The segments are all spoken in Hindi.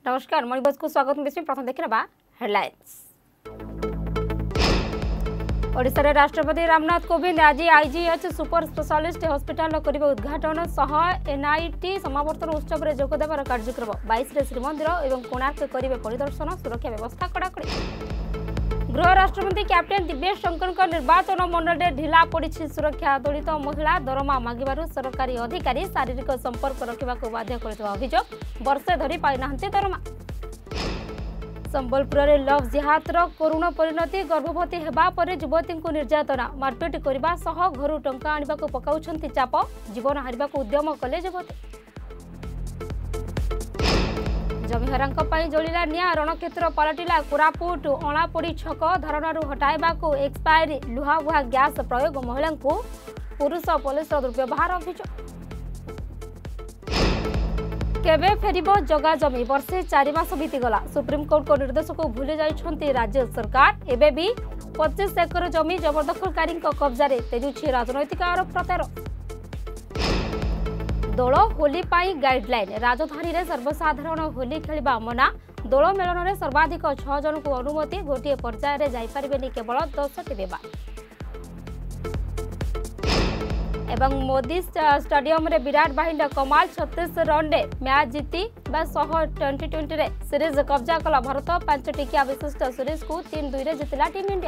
नमस्कार मणिबस को स्वागत में प्रथम देखा हेडलाइंस। ओडिशा रे राष्ट्रपति रामनाथ कोविंद आज आईजीएच सुपर स्पेशलिस्ट हॉस्पिटल करिबे उद्घाटन सह एनआईटी समावर्तन उत्सव में जोगदेवार कार्यक्रम 22 रे श्रीमंदिर एवं कोणार्क करिबे परिदर्शन सुरक्षा व्यवस्था कड़ाकड़ी। गृह राष्ट्रमंत्री कैप्टेन दिव्येश शंकर निर्वाचन मंडल में ढिला पड़ी सुरक्षा दलित महिला दरमा मागिबारु सरकारी अधिकारी शारीरिक संपर्क रखा बाध्य करथिबा अभियोग वर्षे धरी पाई नाहंती दरमा। संबलपुर में लव जिहादर करुण परिणति गर्भवती हेबा परे युवती को निर्यातना मारपिट करने सह घर टंका आने को पकाउछंती चाप जीवन हारिबा उद्यम कले युवती। जमीहरांक पाई जलिला निया रणक्षेत्र पलटिला कोरापुट अणापोड़ी छक धारणा हटाइबा एक्सपायरी लुहाबुहा गैस प्रयोग महिला पुरुष पुलिस दुर्व्यवहार अभियोग। केबे फेरिबो जगा जमी वर्षे 4 मास बीतीगला सुप्रीमकोर्ट को निर्देश को भूली जाइछंती राज्य सरकार एबे भी 25 एकर जमी जबरदखलकारी कब्जा रे तेजुछि राजनैतिक आरोप प्रत्यारोप। दोल होली पाई गाइडलाइन राजधानी रे सर्वसाधारण होली खेलिबा मना दोल मेलन रे सर्वाधिक 6 जन को अनुमति गोटे पर्याय रे जाई परिबेनी केवल 10टी विवाद। एवं मोदी स्टेडियम रे विराट बाहिनी कमाल 36 रन रे मैच जीती सह 2020 रे सीरीज कब्जा कला भारत 5 टिकिया विशिष्ट सीरीज को 3-2 रे जीतिला टीम इंडिया।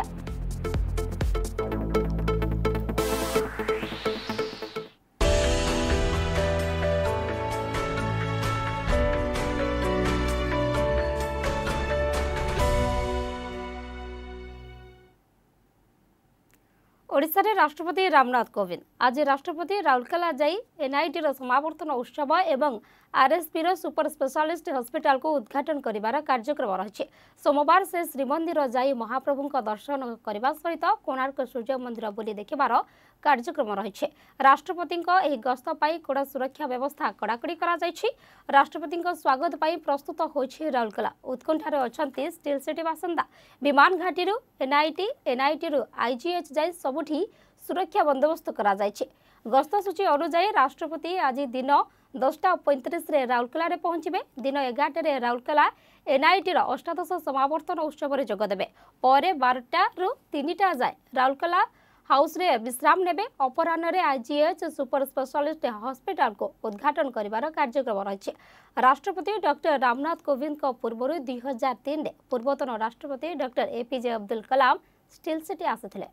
ओडिशा रे राष्ट्रपति रामनाथ कोविंद आज राष्ट्रपति राउरकेला जाई एनआईटी रो समावर्तन उत्सव एवं आरएसपी रो सुपर स्पेशलिस्ट हॉस्पिटल को उद्घाटन करिवार कार्यक्रम रही। सोमवार से श्रीमंदिर जाई महाप्रभु दर्शन करने सहित कोणार्क सूर्य मंदिर बुली देखिबार कार्यक्रम रही। राष्ट्रपति गस्त पाई कड़ा सुरक्षा व्यवस्था कड़ाकड़ी करा जायछि। राष्ट्रपति स्वागत पाई प्रस्तुत होछि राउरकेला उत्कंठार अछंती स्टील सिटी बासिंदा विमान घाटी एनआईटी आईजीएच जाई सबुठी सुरक्षा बंदोबस्त करा जायछि। गस्त सूची अनुसार राष्ट्रपति आज दिन 10:35 रे राउरकेला रे पहुंचबे। दिन 11 रे राउरकेला एनआईटी अष्टादश समावर्तन उत्सव रे जोगदेबे। परे 12टा रु 3टा जाए राउरकेला हाउस रे विश्राम नेबे। अपराह्न रे आईजीएच सुपर स्पेशलिस्ट हॉस्पिटल को उद्घाटन करिवार कार्यक्रम रही। राष्ट्रपति डॉक्टर रामनाथ कोविंद को पूर्व 2003 रे पूर्वतन राष्ट्रपति doctor APJ Abdul Kalam steel city आसिथिले।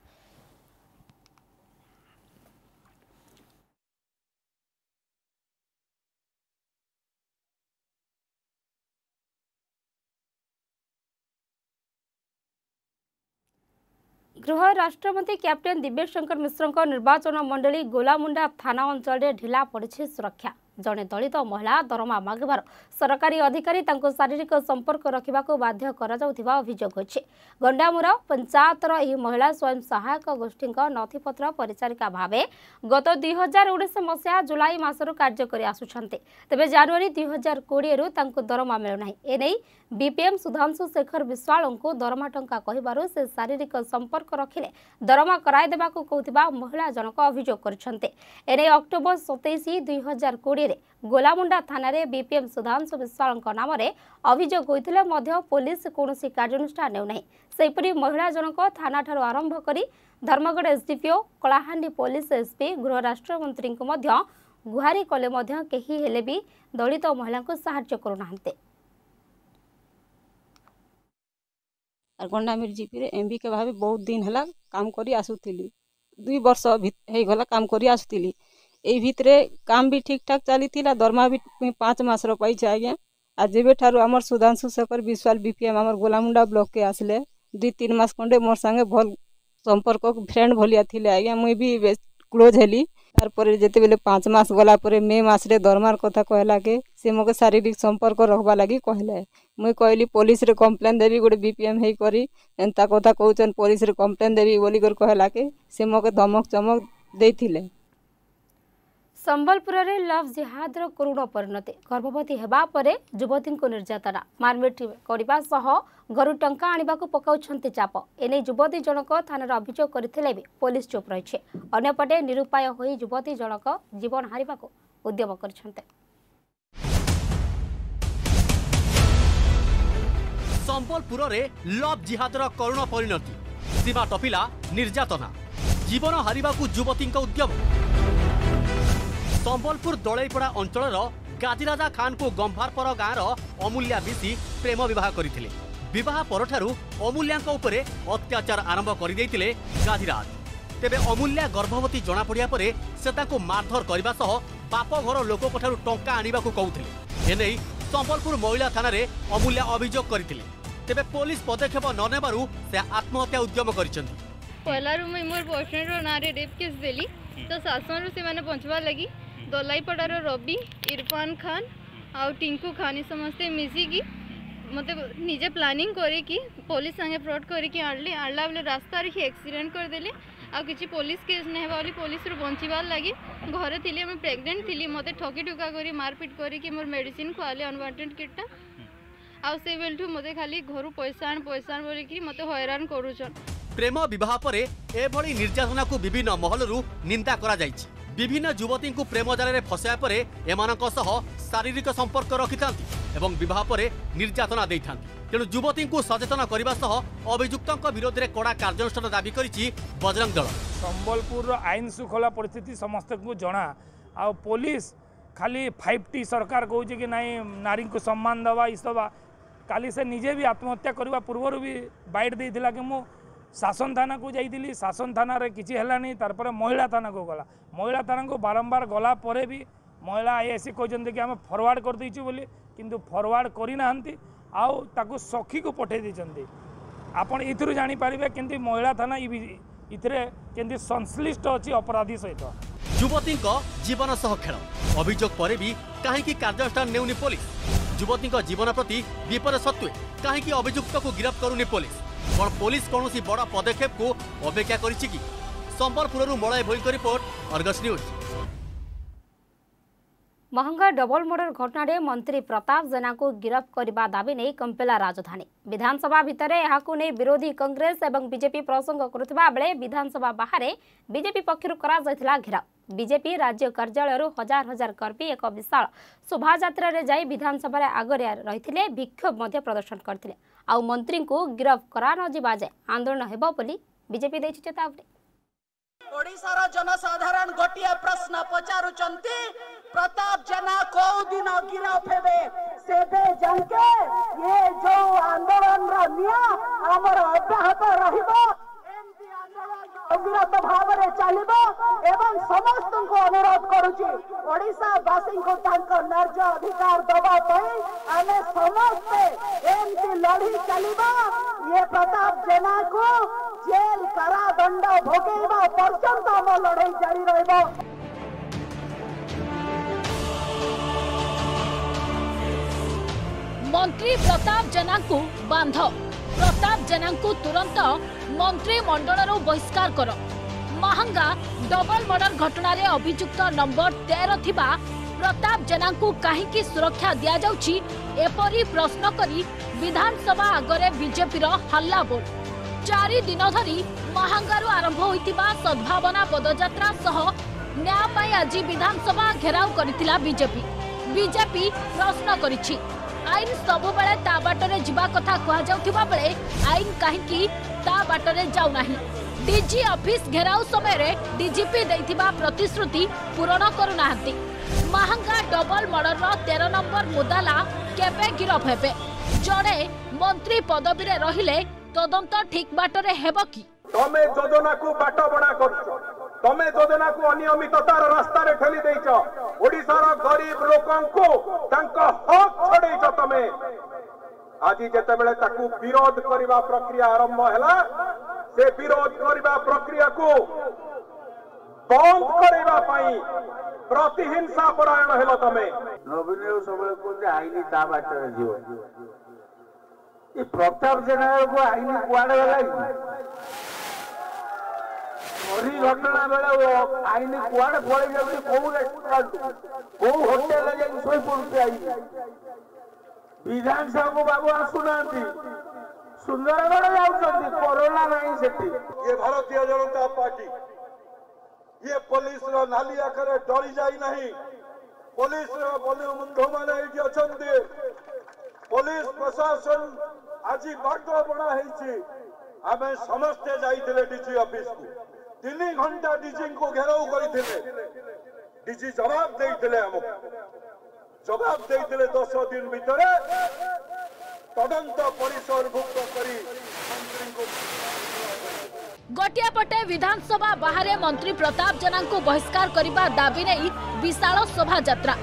गृह राष्ट्रमंत्री कैप्टेन दिव्येश शंकर मिश्र निर्वाचन मंडली गोलामुंडा थाना अंचल ढिला पड़ी सुरक्षा। जड़े दलित महिला दरमा मागिबार सरकारी अधिकारी शारीरिक संपर्क रखा बाध्य अभियोग होछि। गंडामुरा पंचायतर यह महिला स्वयं सहायक गोष्ठी नथिपत्र परिचारिका भावे गत 2019 मसीहा जुलाई मासरू कार्य कर आसुछन्ते। तेबे जनवरी 2020 रु दरमा मिलुना एने बीपीएम सुधांशु शेखर विश्वाल को दरमा टंका कहिबारु से शारीरिक संपर्क रखिले दरमा कराई देबाकू कहूथिबा महिला जनक अभियोग करछन्ते। एने अक्टोबर 27 2020 रे गोलामुंडा थाना रे बीपीएम सुधांशु विश्वाल नाम रे अभियोग होइथिले मध्य पुलिस कोनोसी कार्यानुष्ठान नेउ नाही। सेहिपरि महिला जनक थाना ठारो आरंभ करी Dharamgarh SDPO Kalahandi police SP गृह राष्ट्र मंत्री को मध्य गुहारी कले मध्य केही हेले भी दलित महिला को सहायता करू नाहंते। गंडामिर जीपी रे एमबी के भावे बहुत दिन हला काम करी आसुथिली 2 वर्ष हे गला काम करी आसुथिली। ए भितरे काम भी ठीक ठाक चली थिला दरमा भी 5 मास रो पाई आज्ञा। आज जेबे ठारू हमर सुधांशु शेखर विश्वाल बीपीएम हमर गोलामुंडा ब्लॉक के आसले 2-3 मास खंडे मोर संगे भल संपर्क फ्रेंड भलिया थिले आज्ञा। मुई भी क्लोज हेली तार परे जेते बेले 5 मास गला परे मे मास रे दरमार कथा कहला के से मके शारीरिक संपर्क रखबा लागि कहले। मुई कहली पुलिस रे कंप्लेन देबी गोटे बीपीएम हे करी एंता कथा कहउचन पुलिस रे कंप्लेन देबी बोली कर कहला के से मके धमक चमक देथिले। संबलपुर में लव जिहादर करुण परिणति गर्भवती हेबा परे युवती को निर्यातना मारपिट करने सह घर टंका आने को पकाउछंती चाप एने युवती जनक थाना अभियोग करथिले भी पुलिस चुप रही। अन्यपटे निरुपाय होई युवती जनक जीवन हारिबा को उद्यम करछन्ते। संबलपुर रे लव जिहादर करुण परिणति सीमा टपिला निर्यातना जीवन हारिबाकू युवती उद्यम। संबलपुर दलैपड़ा अंचल गाजीराजा खान को गंभारपर गाँव अमूल्या बिसी प्रेम विवाह करथिले। विवाह परठारु अमूल्या उपरे अत्याचार आरंभ करदेइतिले गाजीराज। तेबे अमूल्या गर्भवती जना पड़िया परे से ताको मारधर करबा सह बाप घर लोकठारु टंका आनिबाकू कहउथिले। एनै संबलपुर महिला थाना रे अमूल्या अभियोग करथिले। तेबे पुलिस पदक्षेप न नेबारु से आत्महत्या उद्यम करिसंती। पहलारू मुई मोर बॉयफ्रेंड रो नारे रेप केस देली तो शासन से मैंने पहुंचवा लगी दलाईपड़ार रवि इरफान खान आ टिंकू खान समस्ते मिसिकी मते निजे प्लानिंग करे कि पुलिस संगे फ्रॉड करे कि आणला बेले रास्ता रे एक्सीडेंट कर देले आ किछि पुलिस केस नै हेबा वाली पुलिस रो बंचिबार लागि घरे थिले मैं प्रेग्नेंट थिली मते ठकी ठुका करी मारपीट करी कि मोर मेडिसिन खुआले अनवांटेड किटटा आ से बेलठू मते खाली घरु पैसा बोली कि मते हैरान करूछन। प्रेम विवाह परे एभली निर्यातना को विभिन्न महलरू निंदा करा जायछि। विभिन्न युवती को प्रेम जाल में फसाया परे एमानक सह शारीरिक संपर्क रखिथांती एवं विवाह परे निर्यातना देइथांती। तेणु युवती को सचेतन करने सह अभियुक्तों विरोध में कड़ा कार्यानुष्ठान दाबी करिछि बजरंग दल। संबलपुर आईन श्रृंखला परिस्थिति समस्त को जना आ पुलिस खाली 5T सरकार कहूँ कि नाई नारी को सम्मान दवा इसवा काली से निजे भी आत्महत्या करने पूर्व भी बाइट देइथिला कि मु शासन थाना को जाइली शासन थाना रे किछि हेलानी तारपर महिला थाना को गला महिला थाना को बारंबार गला परे भी महिला आईएससी कहते कि आम फरवर्ड कर देइछु बोली किंतु फरवर्ड करि नाहंती आउ ताकू सखी को पठे देइछंती। आपण इथरु जानि पारिबे किंतु महिला थाना इथरे किंतु संश्लिष्ट अछि अपराधी सहित। युवती जीवन सह खेल अभियोग पर भी कहीं कार्यानुष्ठान नेउनी पुलिस। युवती जीवन प्रति विपद सत्वे कहीं अभियुक्त को गिरफ्त करूनी पुलिस। कौन पुलिस कौन बड़ पदक्षेप को अपेक्षा करिछि कि? संबलपुर मलय भोईक report Argus news. Mahanga double murder घटना रे मंत्री प्रताप जेना को गिरफ्त करने दाबी नहीं कंपेला राजधानी। विधानसभा भितर यहाकू नहीं विरोधी कांग्रेस और बीजेपी प्रसंग करुवा बेले विधानसभा बाहर बीजेपी पक्षर करा घेराव। बीजेपी राज्य कार्यालय हजार हजार कर्मी एक विशाल शोभायात्रा रे जाई विधानसभा आगे रही विक्षोभ प्रदर्शन करते आउ मंत्री को गिरफ्त करा न जिबा जाए आंदोलन हेबो बोली बीजेपी देछि चेतावनी। ओडिशार जनसाधारण गोटे प्रश्न पचारुचंती प्रताप जेना को दिन गिरफ हेबे सेबे जाके ये जो आंदोलन रा निया हमर अब्याहत रहिबो एमपी आंदोलन अविरत भाव चलिबो एवं समस्त को अनुरोध करूची ओडिशा वासी को तांको न्याय अधिकार दबा पई आमे समस्त एमपी लड़ी चलिबो ये प्रताप जेना को जेल कारादंड भोगेबा पर्यंत हम लड़ाई जारी रहबो। मंत्री प्रताप जेना को बांध प्रताप जेना को तुरंत मंत्री मंडल बहिष्कार कर। महंगा डबल मर्डर घटना रे अभियुक्त नंबर 13 थिबा प्रताप जेना को कहीं सुरक्षा दिया जाउछि एपरी प्रश्न करी विधानसभा आगरे बीजेपी हल्ला बोल। 4 दिन धरी महंगारू आरंभ होइतिबा सद्भावना पदयात्रा सह न्याय पाई आज विधानसभा घेराव करथिला बीजेपी प्रश्न करिछि आईन सब बेले ता बाटरे जिबा कथा कहा जाउथिबा बेले आईन काहेकि ता बाटरे जाउ नाही। डीजी ऑफिस घेराव समय रे डीजीपी दैथिबा प्रतिश्रुति पूर्ण करू नाहंती। महंगा डबल मर्डर 13 नंबर मुदाला केबे गिरफ हेबे? जड़े मंत्री पदवी रे रहिले तदंत ठीक बाटरे हेबो कि? तमे योजना को बाट बणा करछो तमे योजना को अनियमिततार रास्ता रे ठेली देइछो ओडिसार गरीब लोकन को तांको हक छडेइछो तमे। आज जेते बेले ताकू विरोध करिबा प्रक्रिया आरंभ हैला से विरोध करिबा प्रक्रिया को बंद करिबा पई प्रतिहिंसा परायण हेलो तमे। नवीन सबले को जे आईनी ता बाटरे जीव ये प्रताप जेना को आईनी कुआडे गला मरी घटना बेले आईनी कुआडे पळे जाउछि कोउ रेस्टोरेंट कोउ होटल ले जाई सोई पड़ुछि आई विधानसभा को बाबू आसुनांती सुंदरगढ़ जाउछंती कोरोना नहीं सेठी। ये भारतीय जनता पार्टी ये पुलिस रो नाली आखरे डरी जाई नहीं। पुलिस रो बंधु माने एठी अछंती पुलिस प्रशासन आज बड़गबड़ा आम समस्ते जाइए डीजी ऑफिस को 3 घंटा डीजी को घेराव करते डीजी जवाब देते जवाब देते 10 दिन भितर तदंत परिसरभुक्त करी मंत्री को गोटिया पटे विधानसभा बाहर मंत्री प्रताप जेना को बहिष्कार करने दाबी नहीं विशाल शोभा यात्रा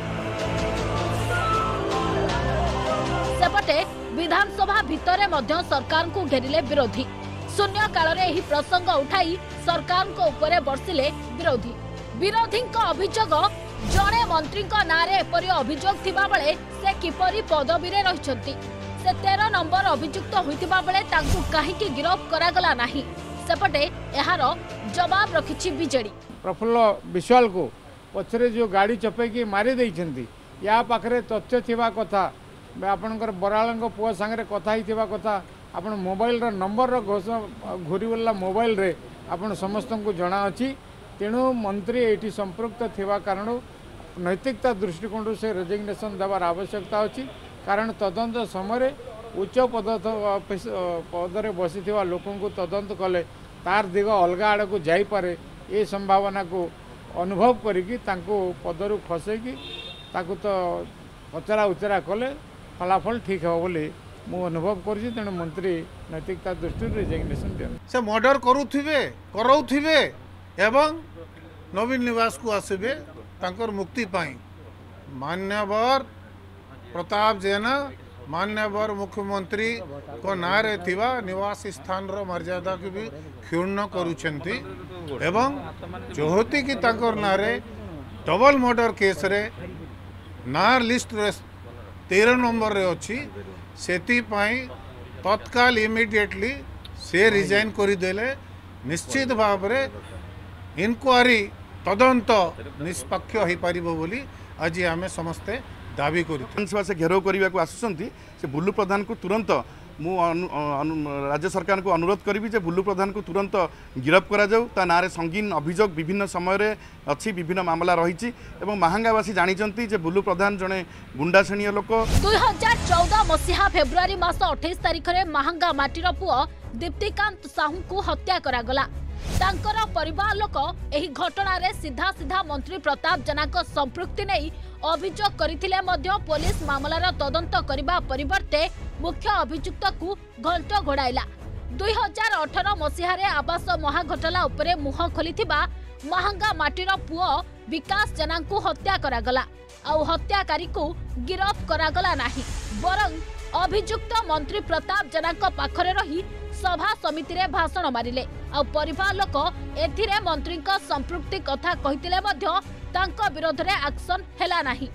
सेपटे विधानसभा भितरे मध्य सरकार को घेरिले विरोधी शून्य काल रे एही प्रसंग उठाई सरकार को ऊपर बर्षिले विरोधी विरोधी अभियोग जड़े मंत्री नारे एपरी अभियोग थिबा बेले से किपरि पदवी रे रहिसंती से 13 नंबर अभियुक्त होइतिबा बेले तांकु काहेकि गिरफ करागला नाही सेपटे एहार जवाब रखिछि बीजेडी प्रफुल्ल विश्वाल को पछरे जो गाड़ी चपेकी मारी देइछंती या पाखरे तथ्य थिबा कथा आपणकर बराळंग पुआ संगे कथा हिथिबा कथा आपण मोबाइल रो नंबर रो घुरीवला मोबाइल रे आपण समस्त को जणा अछि तेणु मंत्री एठी संपृक्त थिबा कारण नैतिकता दृष्टिकोण से रेजिग्नेशन देवार आवश्यकता अछि कारण तदंत समय उच्च पदरे बसी लोक तदंत कले तार दिग अलग आड़ को जापे ये संभावना को अनुभव करी पदरू खसैकी ताकू तो पचरा उचरा कले फलाफल ठीक हे बोली मु अनुभव करुँच तेणु मंत्री नैतिकता दृष्टि रेजिग्नेशन दिया से मर्डर करुवे एवं नवीन निवास को आसबे तांकर मुक्ति पाई मान्यवर प्रताप जेना मान्यवर मुख्यमंत्री को नारे थिबा निवास स्थान रो मर्यादा को भी क्षुण्ण करुछंती एवं जोहती की तांकर नारे डबल मर्डर केस रे नार लिस्ट रे 13 नंबर रे अछि सेति पाई तत्काल इमिडिएटली से रिजाइन करि देले निश्चित भाव रे इनक्वारी तदंत निष्पक्ष हो पारिबो बोली आज आम समस्ते दाबी करी विधानसभा से घेराव करने को आसुंच से बुल्लू प्रधान को तुरंत मु राज्य सरकार को अनुरोध करी जे बुल्लू प्रधान को तुरंत गिरफ करा जाऊ ता नारे संगीन अभियोग विभिन्न समय अच्छी विभिन्न मामला रही महांगावासी जानते जे बुल्लू प्रधान जड़े गुंडा श्रेणी लोक 2014 मसीहा फेब्रुआरी मास 28 तारिख में महांगा माटीर पुओ दीप्तिकांत साहू को हत्या करागला तांकर परिवार लोक एही घटना रे सीधा सीधा मंत्री प्रताप जेना को संपृक्ति नहीं अभियोग करथिले मध्य पुलिस मामलार तदंत करबा परिवर्ते मुख्य अभियुक्त को घंट घोड़ाइला 2018 मसीहा रे आवास महाघटला उपरे मुह खोलिथिबा महांगा माटीर पुओ विकास जेना को हत्या करागला आउ हत्याकारी को गिरफ करागला नाही बरं अभियुक्त मंत्री प्रताप जेना को पाखरे रही सभा समिति रे भाषण मारिले आ परिवार लोक एथिरे मंत्री का संपृक्ति कथा कहितिले मध्य तांको विरोध रे एक्शन हेला नाही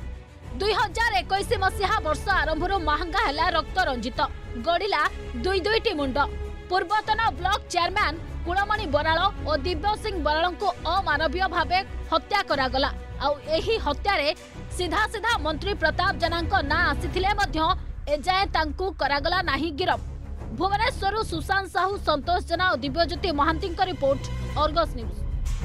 2021 मसीहा वर्ष आरंभ महांगा हेला रक्त रंजित गड़िला दुईटी मुंड पूर्वतन ब्लॉक चेयरमैन कुलमणि बराल और दिव्य सिंह बराल को अमानवीय भावे हत्या करागला आउ एही हत्या रे सीधा सीधा मंत्री प्रताप जेना ना आसीथिले मध्य एजाए तांकू करागला नाही गिरफ भुवनेश्वर सुशांत साहू संतोष जेना और Dibyajyoti Mahanti report Argus news.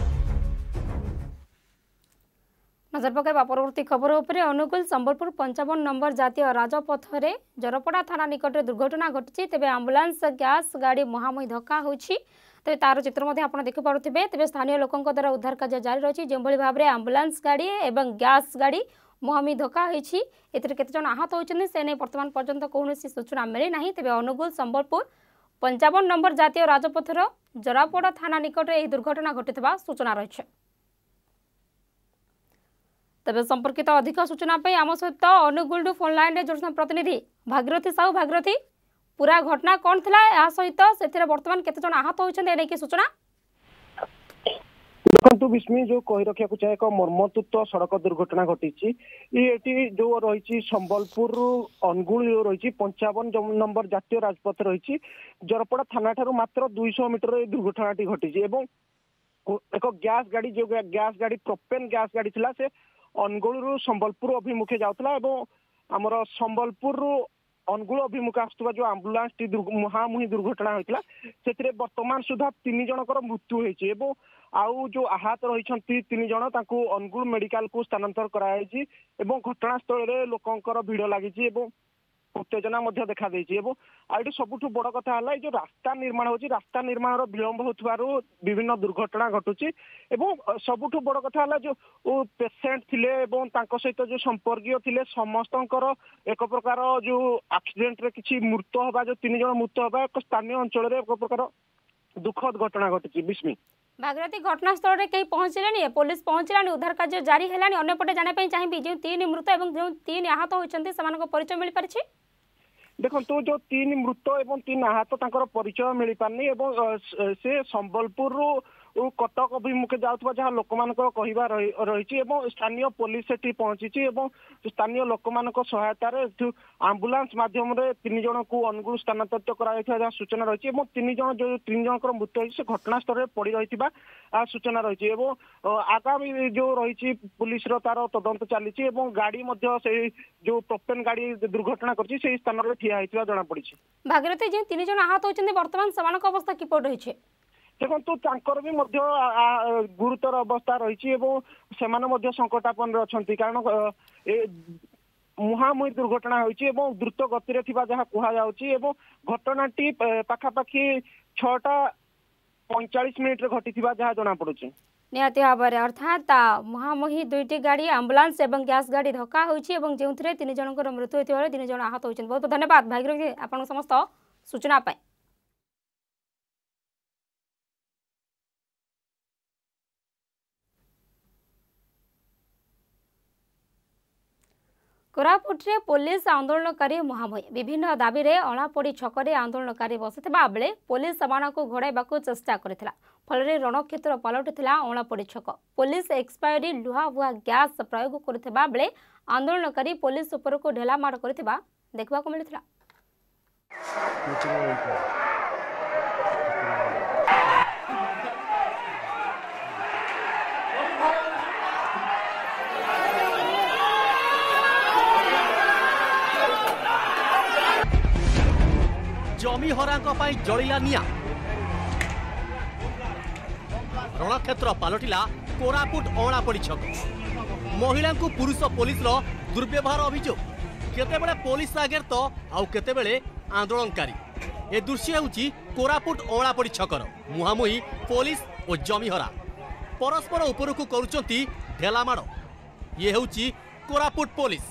नजर पकाइबा परवर्ती खबर उपरे अनुगुल संबलपुर 55 नंबर जातीय राजपथ रे जरपड़ा थाना निकट दुर्घटना घटी तेबे आम्बुलांस गैस गाड़ी मुहांमुही धक्का होछि तेबे तार चित्र मध्ये आपण देखि पारुथिबे तेबे स्थानीय लोकंक द्वारा उद्धार कार्य जारी रही जेभଳି भाबरे आम्बुलांस गाड़ी एवं गैस गाड़ी मुहांमुही धक्का होछि एतिर केते जन आहत होछन से नै वर्तमान पर्यंत कोनोसी सूचना मिली नाही तेबे अनुगुल संबलपुर 55 नंबर जातीय राजपथ रो जरापड़ा थाना निकट एही दुर्घटना घटितबा सूचना रहिছে तेबे संपर्कित अधिक सूचना पे आम सहित अनुगुल फोन लाइन रे जोड़सन प्रतिनिधि भागीरथी साहू भागीरथी पूरा घटना कौन थिला या सहित सेथिरे वर्तमान केते जन आहत होछन एने की सूचना देखो विस्मी जो कही रखा चाहे एक मर्मतुत सड़क दुर्घटना घटी ये जो रही संबलपुर अनुगुल जो रही 55 नंबर जातीय राजपथ रही जरपड़ा थाना ठारू मात्र 200 मीटर दुर्घटना घटी एक गैस गाड़ी जो गैस गाड़ी प्रोपेन गैस गाड़ी थिला से अनुगुल संबलपुर अभिमुखे जाउतला एवं आमर संबलपुर अनुगुल अभिमुखे आसुवा जो आम्बुलांस टी मुहांमुही दुर्घटना होता से वर्तमान सुधा 3 जनकर मृत्यु होती आउ जो आहत रही 3 जन अनुगुल मेडिकल को स्थानांतर कराई घटनास्थल रे लोकंकर भिड़ लगी उत्तेजना देखा एटी सबुठ बड़ कथा है जो रास्ता निर्माण होची रास्ता निर्माण विलंब होथिबारु विभिन्न दुर्घटना घटुची एवं सबुठ बड़ कथा है जो पेसेंट थिले एवं तांको सहित जो संपर्कीय थिले समस्तंकर एक प्रकार जो एक्सीडेंट रे किछि मृत्यु होबा जो 3 जन मृत्यु होबा एक स्थानीय अंचल रे एक प्रकार दुखद घटना घटिची। बिस्मी भागीरथी घटनास्थल रे कई पहुंचलानी पुलिस पहुंचलानी उद्धार कार्य जारी हेलानी अन्य पटे जाने पई चाहिबी जो 3 मृत एवं जो 3 आहत होइचंती समान परिचय मिल पारिछि। देखो जो 3 मृत एवं 3 आहत तांकर परिचय मिल पारनी एवं से संबलपुर कटक अभिमुखे जाउथबा जहाँ लोक मानकर कहवा रही स्थानीय पुलिस सेठी पहुंची एवं स्थानीय लोक मानक सहायतार आंबुलांस माध्यम 3 जन को अनुगुल स्थानांतरित करा सूचना रही 3 जन जो 3 जनकर मृत्यु होती घटनास्थल में पड़ रही सूचना रही आगामी जो रही पुलिस तार तदंत चली गाड़ी से जो प्रोपेन गाड़ी दुर्घटना कर स्थान में ठिया होता जना पड़ी। भागीरथी जो 3 जन आहत होती बर्तमान समान अवस्था किपर रही देखो तांकर भी गुरुतर अवस्था रही संकटापन अच्छा कारण मुहांमुही दुर्घटना होती द्रुत गति जहाँ कहुच्छी घटनाटी पाखापाखि 6:45 मिनिट घटी जहाँ जना पड़ुची निहाती भाव में अर्थात मुहांमुही 2टी गाड़ी आंबुलांस और गैस गाड़ी धक्का होती जो 3 जनकर मृत्यु होता 3 जन आहत होती। बहुत बहुत धन्यवाद भागीरथी आपन समस्त सूचना पाई। कोरापुटे पुलिस आंदोलनकारी मुहांमुही विभिन्न दाबी रे अणापोड़ी छकरे आंदोलनकारी बसिथिबा बेले पुलिस सेमानकु घोड़ाइबाकु चेष्टा करथिला फल रणक्षेत्र पलटिथिला अणापोड़ी छक। पुलिस एक्सपायरी लुहा बुहा गैस प्रयोग करथिबा बेले आंदोलनकारी पुलिस उपरकु ढेलामाड़ करथिबा देखबाकु मिलिथिला। जमी हरांको पाई जलिला निया रणक्षेत्र पलटिला कोरापुट अणापोड़ी छक। महिला को पुरुष पुलिस दुर्व्यवहार अभियोग केतेबेले पुलिस आगे तो आउ केतेबेले आंदोलनकारी ए दृश्य होउची कोरापुट अणापोड़ी छकर मुहांमुही पुलिस और जमीहरा परस्पर उपरकू करुचंती ढेलामाड़। ये होउची कोरापुट पुलिस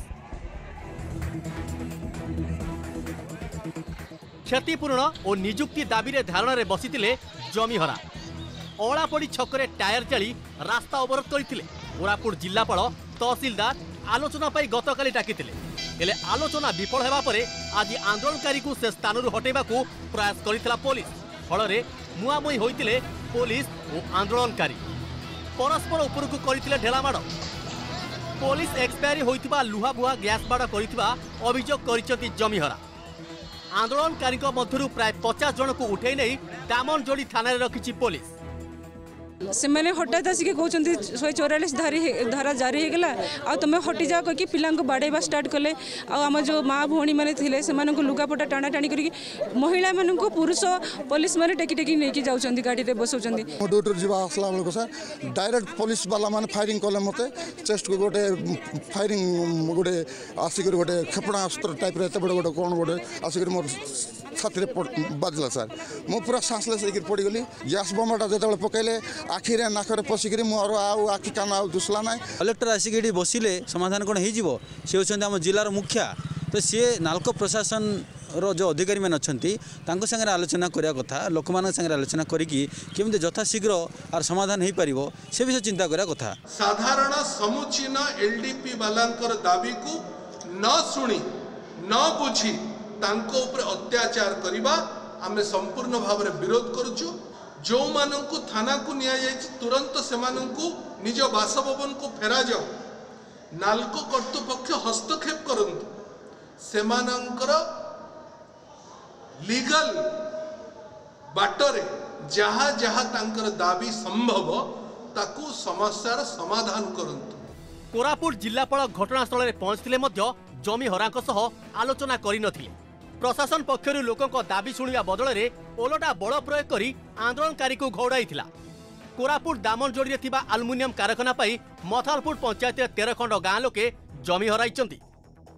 क्षतिपूर्ण और निजुक्ति दाबी रे धारणा रे बसितिले जमीहरा अणापोड़ी छकरे टायर जाली रास्ता अवरोध करथिले। कोरापुट जिलापाल तहसीलदार आलोचना पाई गतकाली डाकिथिले हेले आलोचना विफल हेबा परे आज आंदोलनकारी को से स्थानरू हटेबाकू प्रयास करिथिला पुलिस फल रे मुहांमुही होइतिले पुलिस और आंदोलनकारी परस्पर उपरकू करथिले ढेलामाड़। पुलिस एक्सपायरी होइतिबा लुहा बुहा गैस बाड़ करिथिबा अभियोग करिसथि जमीहरा। आंदोलनकारी मध्य प्राय 50 जन को उठे नहीं दामनजोड़ी थाना रखी पुलिस से मैंने हठात आसिक कहते 144 धारा जारी होगला आ तुम हटि जा कह पिला बाड़ेवा स्टार्ट कले आम जो माँ भौणी मैंने थे से लुगापटा टाणा टाणी कर महिला मान पुरुष पुलिस मैंने टेकी टेकी नहीं जाऊँ गाड़ी में बसाऊँ ड्यूटी जावा आसला बेलू सर डायरेक्ट पुलिस वाला मैंने फायरिंग कले मत चेस्ट को गोटे फायरिंग गोटे आसिक गोटे क्षेपणास्त्र टाइप एत बड़े गोटे कौन गोटे आसिक मोर छाती बाजला सर मु पूरा सांसलेस होकर पड़गली गैस बमटा जो पकड़े आखिरे नाकरे पशिक मोर आखि कान आ दुसला ना। कलेक्टर आसिक बसिले समाधान कौन हो सी होती आम जिलार मुखिया तो सी नाल्को प्रशासन रो जो अधिकारी मैंने अच्छा सागर आलोचना करने कथा लोक मान सागर आलोचना करी यथाशीघ्र आर समाधान हो पार से विषय चिंता करने कथा। साधारण समुचीन एलडीपी वालांकर दाबी को न शुणी न बुझी तांको ऊपर अत्याचार करिबा आमे संपूर्ण भाव में विरोध करुचु। जो मानंकु थाना को निया जायछि तुरंत से मानंकु निज बासभवन को फेरा जाओ नाल्को कर्तृपक्ष हस्तक्षेप करंतु से मानंकर लीगल बाटरे जहाँ जहाँ तांकर दाबी संभव ताकू समस्यार समाधान करंतु। कोरापुट जिलापाल घटनास्थल में पहुंचथिले मध्य जमीहरांक सह आलोचना करि नथिले। प्रशासन पक्षरु लोकंक दाबी शुणिया बदल में ओलटा बल प्रयोग करी आंदोलनकारी को घौड़ाइथिला। कोरापुट दामनजोड़ी में थिबा आलुमिनियम कारखाना पाई मथालपुर पंचायत 13 खंड गाँ लोके जमी हराइचंती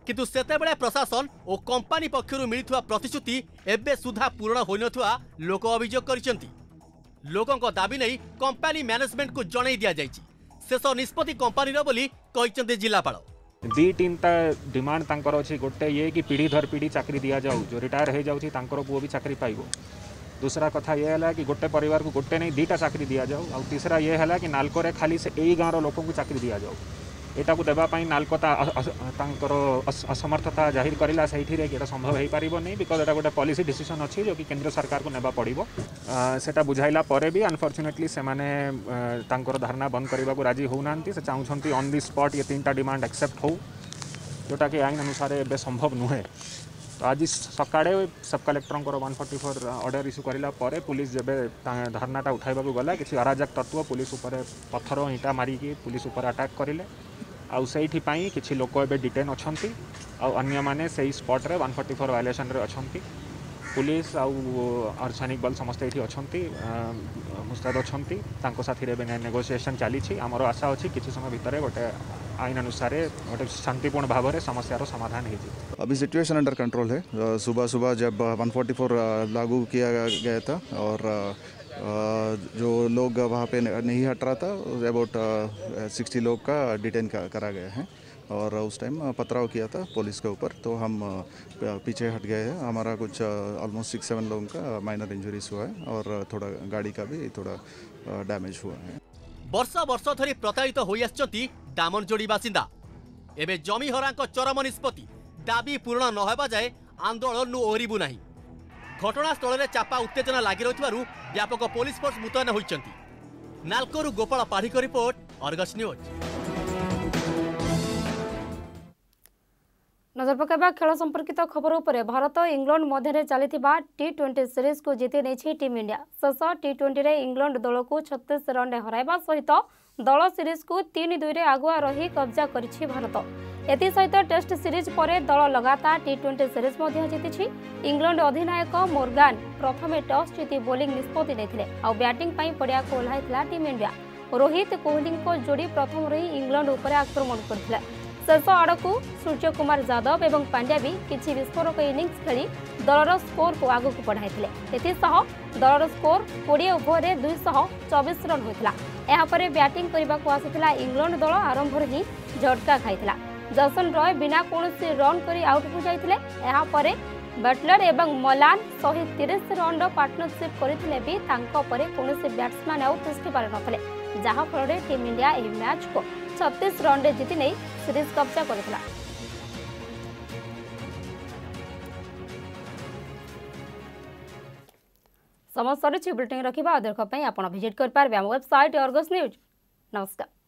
किंतु सेतेबेले प्रशासन और कंपनी पक्षरु मिलिथुवा प्रतिश्रुति एबे सुधा पूर्ण होई नथुवा लोक अभियोग करिसेंती। लोकंक दाबी नै कंपनी मैनेजमेंट को जणै दिया जायछि। शेष निष्पत्ति कंपनी रो बोली कहिसेंती जिल्लापाल। दी तीनटा डिमांड तांकर अछि। गोटे ये कि पीढ़ी दर पीढ़ी चाकरी दिया जाऊ, जो रिटायर हो जाउछि तांकर पुओ भी चाकरी पाइबो। दूसरा कथा ये है कि गोटे परिवार को गोटे नहीं दीटा चाकरी दिया जाऊ। और तीसरा ये है कि नालकोरे खाली से यही गाँव लोक को चाकरी दिया जाऊ। यहाँ को देवाई नालकोता असमर्थता जाहिर करला से संभव हो पार नहीं, बिकज एटा गोटे पॉलिसी डिसीजन अच्छी जो कि केंद्र सरकार को नेबा पड़ो। सेटा बुझाइला परे भी अनफॉर्चुनेटली से माने धारणा बंद करने को राजी होना से चाहते ऑन दी स्पॉट ये तीनटा डिमांड एक्सेप्ट हो, जोटा कि आईन अनुसार ए संभव नुहे। तो आज सकाळे सब कलेक्टर 144 ऑर्डर इश्यू करला परे पुलिस जब धारणाटा उठाइबा को गला किसी अराजक तत्व पुलिस उपर पत्थर ईटा मारिकी पुलिस उपर अटैक करिले। आउ सेठी पाई किछि लोक एबे डिटेन अछंती आउ अन्य माने सेही स्पॉट रे 144 वायलेशन रे अछंती। पुलिस आउ अर्धसैनिक बल समस्त एठी अछंती, मुस्तैद अछंती। तांको साथी रे नेगोशिएशन चली छी। हमरो आशा अछि किछि समय भितरे गोटे आईन अनुसार गोटे शांतिपूर्ण भाव में समस्यार समाधान हो। अभी सिचुएशन अंडर कंट्रोल है। सुबह सुबह जब 144 लागू किया गया था और जो लोग वहाँ पे नहीं हट रहा था, अबाउट 60 लोग का डिटेन करा गया है और उस टाइम पथराव किया था पुलिस के ऊपर, तो हम पीछे हट गए हैं। हमारा कुछ ऑलमोस्ट 6-7 लोगों का माइनर इंजरीज हुआ है और थोड़ा गाड़ी का भी थोड़ा डैमेज हुआ है। वर्ष वर्ष धरी प्रताड़ित होई आछंती दामनजोड़ी बासिंदा। एबे जमी हरांक चरम निष्पत्ति दाबी पूर्ण न हेबा जाए आंदोलन ओहरिबु नाही। घटनास्थल में चापा उत्तेजना लगी रही व्यापक पुलिस फोर्स मुतयन होइछंती। नालकोरु Gopal Padhi report, Argus news. नजर पकाइबा खेल संपर्कित खबर उपरे। भारत इंग्लैंड मध्य चलता T20 सीरीज को जीति नहीं टीम इंडिया। शेष T20 रे इंग्लैंड दल को 36 रन हराइबा सहित दल सीरीज को 3-2 रे आगुआ रही कब्जा करिछि भारत। एथि सहित टेस्ट सीरीज पर दल लगातार T20 सीरीज मध्य जीति। इंग्लैंड अधिनायक मोर्गान प्रथमे टॉस जीति बोलिंग निष्पत्ति नेथिले आ बैटिंग पई पड़िया को ओह्लाइथिला टीम इंडिया। रोहित कोहली को जोड़ी प्रथम रही इंग्लैंड उपर आक्रमण करथिले। शेष आड़कू सूर्य कुमार यादव एवं पांड्या भी किसी विस्फोरक इनिंग्स खेली दलर स्कोर को आगू को बढ़ाइथिले। एथिसह दलर स्कोर 20 ओभर में 224 रन होइथिला। यापर बैटिंग करने को आसाला इंग्लैंड दल आरंभ ही झटका खाइथिला। जसन रॉय बिना कोनोसी रन करी आउट हो जाइथिले। यापर बटलर एवं मलान 130 रन पार्टनरशिप करथिले भी तांको परे कोनोसी बैट्समैन आउट तिष्ठि पारि नथले, जहा फल टीम इंडिया एही मैच को 36 रन रे जीति नहीं सीरीज कब्जा करथिला। समस्त बुलेटिन रखा अध्यक्ष आप विजिट कर पारे आम वेबसाइट अर्गस न्यूज। नमस्कार।